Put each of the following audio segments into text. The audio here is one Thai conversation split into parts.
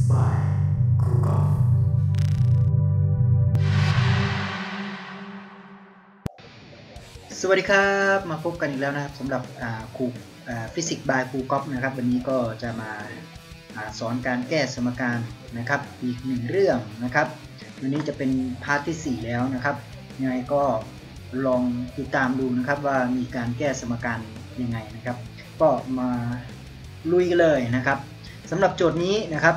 by ครูกอล์ฟสวัสดีครับมาพบกันอีกแล้วนะครับสำหรับครูฟิสิกส์บายครูกอล์ฟนะครับวันนี้ก็จะมาสอนการแก้สมการนะครับอีกหนึ่งเรื่องนะครับวันนี้จะเป็นพาร์ทที่4แล้วนะครับยังไงก็ลองติดตามดูนะครับว่ามีการแก้สมการยังไงนะครับก็มาลุยกันเลยนะครับสำหรับโจทย์นี้นะครับ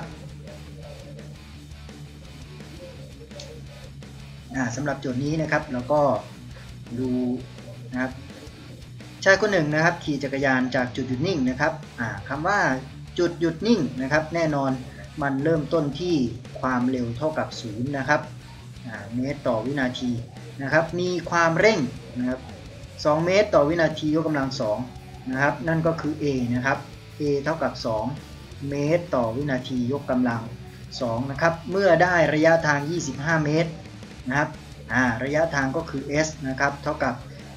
สำหรับโจทย์นี้นะครับเราก็ดูนะครับชายคนหนึ่งนะครับขี่จักรยานจากจุดหยุดนิ่งนะครับคำว่าจุดหยุดนิ่งนะครับแน่นอนมันเริ่มต้นที่ความเร็วเท่ากับ0นะครับเมตรต่อวินาทีนะครับมีความเร่งนะครับ2เมตรต่อวินาทียกกำลัง2นะครับนั่นก็คือ a นะครับ a เท่ากับ2เมตรต่อวินาทียกกำลัง2นะครับเมื่อได้ระยะทาง25เมตรนะครับระยะทางก็คือ s นะครับเท่ากับ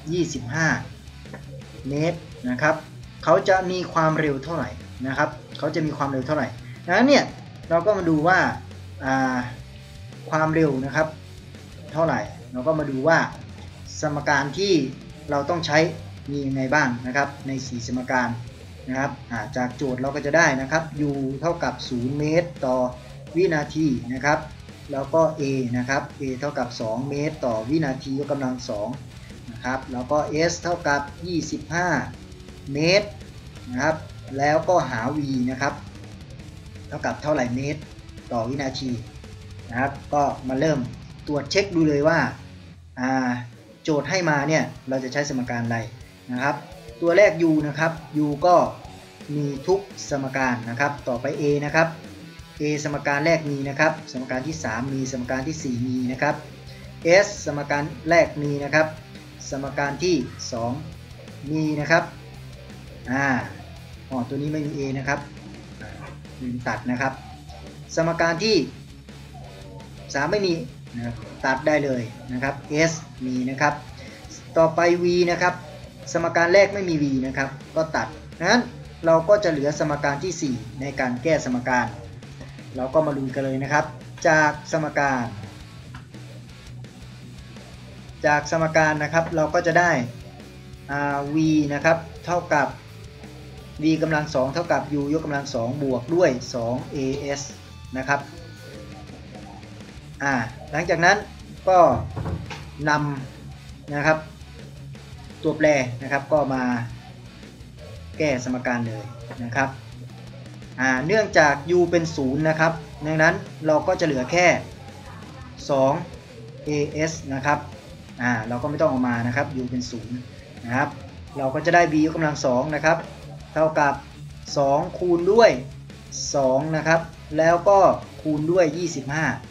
25เมตรนะครับเขาจะมีความเร็วเท่าไหร่นะครับเขาจะมีความเร็วเท่าไหร่ดังนั้นเนี่ยเราก็มาดูว่าความเร็วนะครับเท่าไหร่เราก็มาดูว่าสมการที่เราต้องใช้มียังไงบ้างนะครับใน4สมการนะครับจากโจทย์เราก็จะได้นะครับ u เท่ากับ0เมตรต่อวินาทีนะครับแล้วก็ a นะครับ a เท่ากับ2เมตรต่อวินาทียกกำลัง2นะครับแล้วก็ s เท่ากับ25เมตรนะครับแล้วก็หา v นะครับเท่ากับเท่าไหร่เมตรต่อวินาทีนะครับก็มาเริ่มตรวจเช็คดูเลยว่าโจทย์ให้มาเนี่ยเราจะใช้สมการอะไรนะครับตัวแรก u นะครับ u ก็มีทุกสมการนะครับต่อไป a นะครับ a สมการแรกมีนะครับสมการที่3มีสมการที่4มีนะครับ s สมการแรกมีนะครับสมการที่2มีนะครับตัวนี้ไม่มี a นะครับลืมตัดนะครับสมการที่3ไม่มีนะครับตัดได้เลยนะครับ s มีนะครับต่อไป v นะครับสมการแรกไม่มี v นะครับก็ตัดนั้นเราก็จะเหลือสมการที่4ในการแก้สมการเราก็มาดูกันเลยนะครับจากสมการนะครับเราก็จะได้ v นะครับเท่ากับ v กำลัง2เท่ากับ u ยกกำลัง2บวกด้วย 2as นะครับหลังจากนั้นก็นำนะครับตัวแปรนะครับก็มาแก้สมการเลยนะครับเนื่องจาก u เป็น0นะครับดังนั้นเราก็จะเหลือแค่ 2as นะครับเราก็ไม่ต้องเอามานะครับ u เป็น0นะครับเราก็จะได้ v ยกกำลัง2นะครับเท่ากับ2คูณด้วย2นะครับแล้วก็คูณด้วย25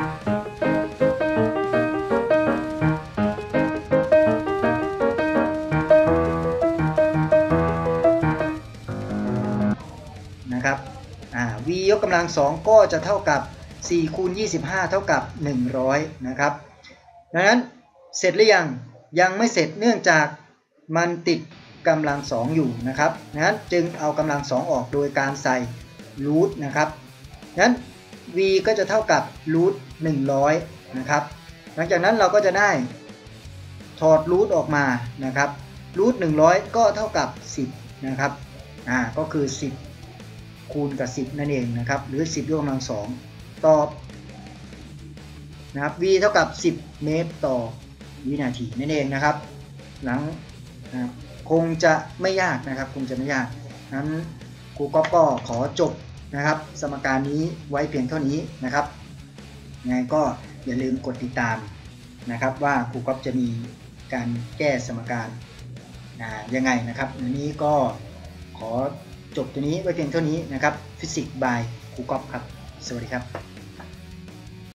นะครับv ยกกำลัง2ก็จะเท่ากับ4คูณ25เท่ากับ100นะครับดังนั้นเสร็จหรือยังไม่เสร็จเนื่องจากมันติดกำลัง2อยู่นะครับนั้นจึงเอากำลัง2ออกโดยการใส่รูทนะครับนั้น v ก็จะเท่ากับรูท100นะครับหลังจากนั้นเราก็จะได้ถอดรูทออกมานะครับรูท100ก็เท่ากับ10นะครับก็คือ10คูณกับ10นั่นเองนะครับหรือ10ยกกำลัง2ตอบนะครับ v เท่ากับ10เมตรต่อวินาทีนั่นเองนะครับหลังคงจะไม่ยากนะครับคงจะไม่ยากนั้นครูก๊อฟก็ขอจบนะครับสมการนี้ไว้เพียงเท่านี้นะครับยังไงก็อย่าลืมกดติดตามนะครับว่าครูก๊อฟจะมีการแก้สมการยังไงนะครับวันนี้ก็ขอจบตัวนี้ไว้เพียงเท่านี้นะครับฟิสิกส์บายครูก๊อฟครับสวัสดีครับ